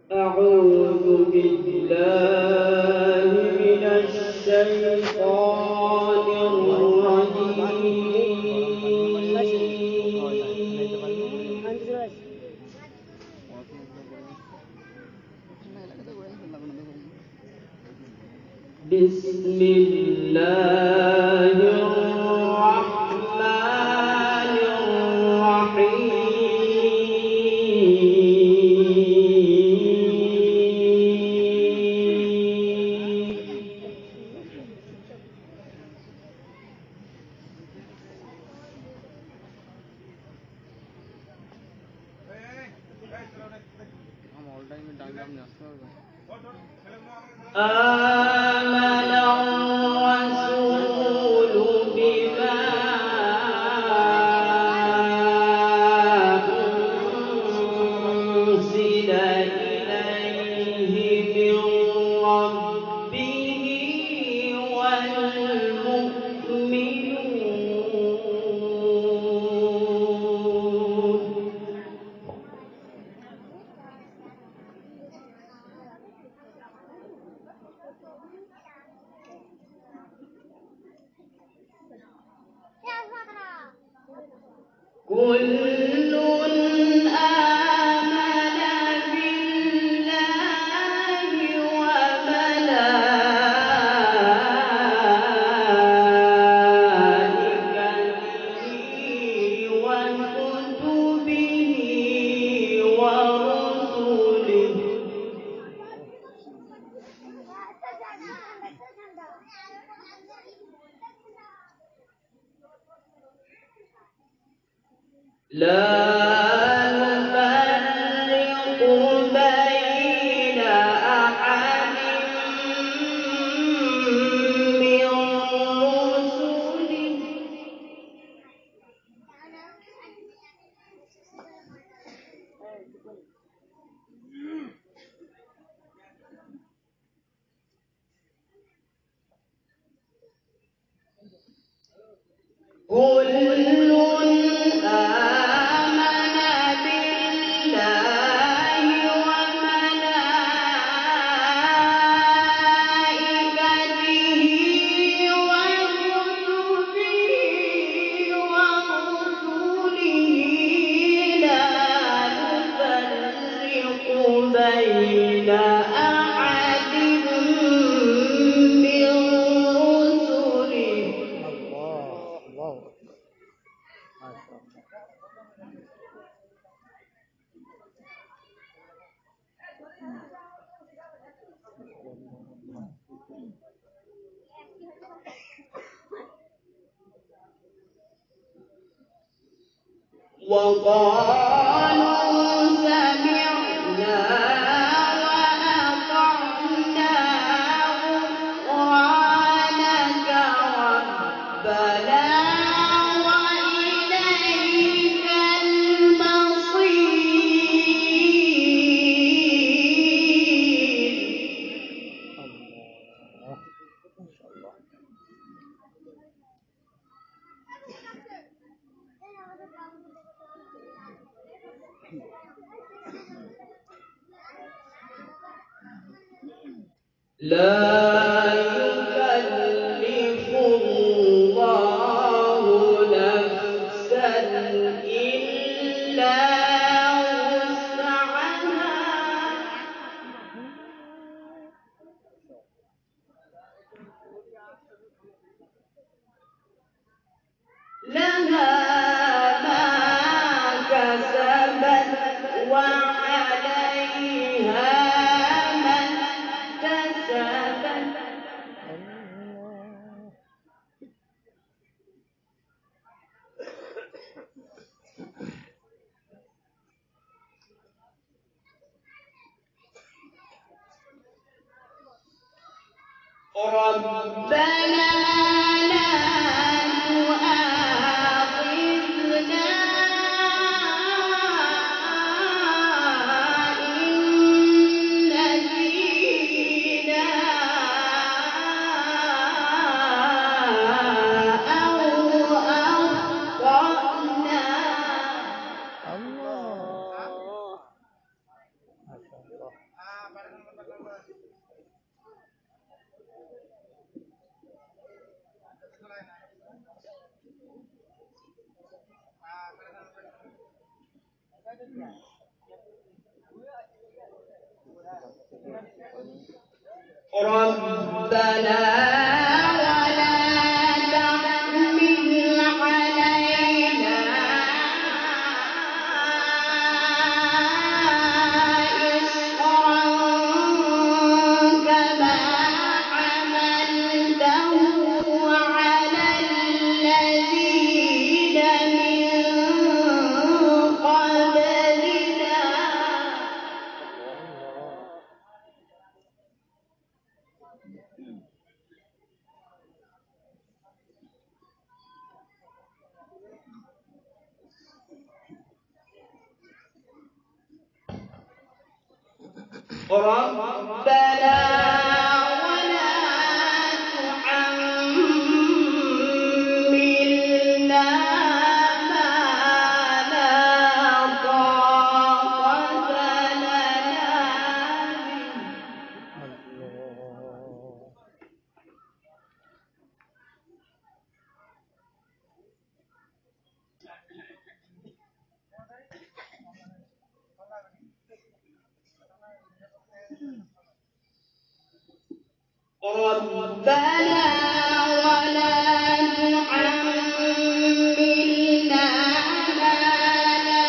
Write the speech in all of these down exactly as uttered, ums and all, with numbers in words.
أعوذ بالله من الشيطان الرجيم. بسم الله الرحمن آمن الرسول بما أنزل إليه من ربه والمؤمنون كل آمن بالله وملائكته وكتبه ورسله لا نفرق بين أحد من رسله كل آمن بالله وملائكته وكتبه ورسله لا نفرق بين أحد من رسله وقالوا سمعنا وأطعنا غفرانك ربنا وإليك لا يكلف الله نفسا إلا وسعها لها ما كسبت وعليها ما اكتسبت ربنا لا تؤاخذنا إن نسينا أو أخطأنا ربنا ولا تحمل علينا إصرا كما حملته على الذين من قبلنا ربنا ولا تحملنا ما لا طاقة لنا به ربنا ولا تحملنا ما لا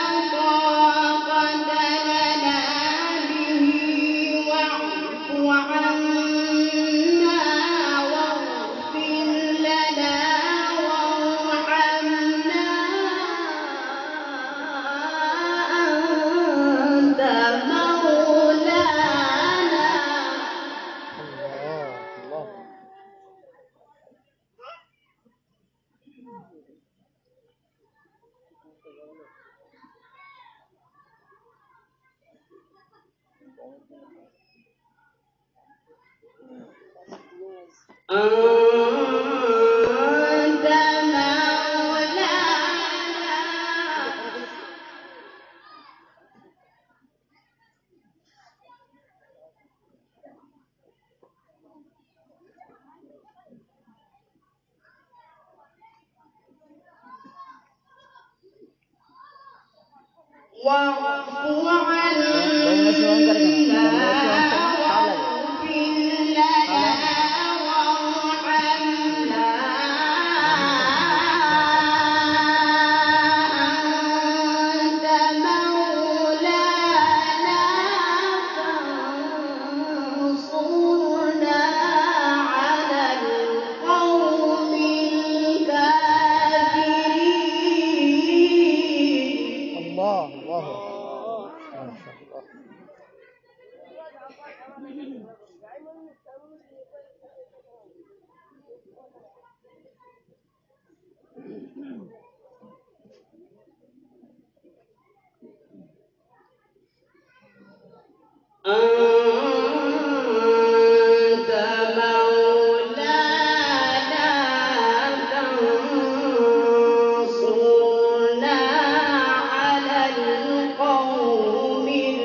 طاقة لنا به واعف عنا واغفر لنا وارحمنا أنت مولانا أنت مولانا واعف عنا واغفر لنا وارحمنا أنت مولانا فانصرنا على القوم الكافرين الله الله ما شاء الله. أنت مولانا فانصرنا على القوم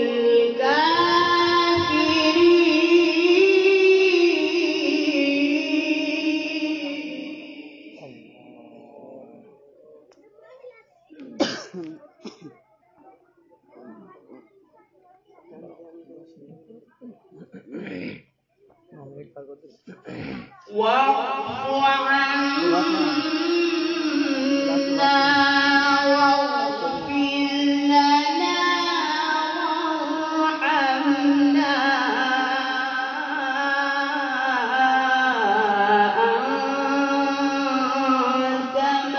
واعف عنا واغفر لنا وارحمنا أنت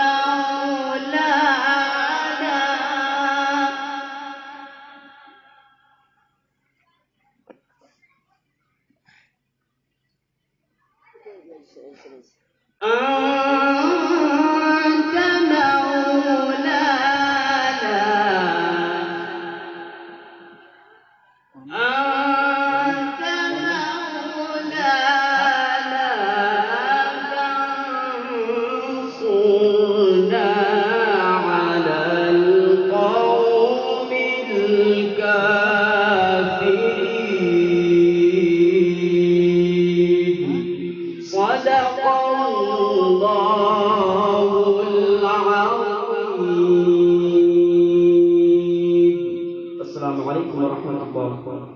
مولانا أنت مولانا أنت مولانا فانصرنا على القوم الكافرين عليكم ورحمة الله.